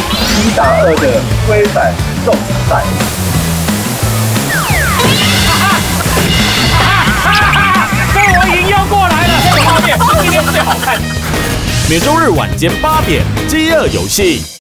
1打2的挥摆肉赛。 这我已经要过来了，这个画面今天最好看。 每周日晚间8点，饥饿游戏。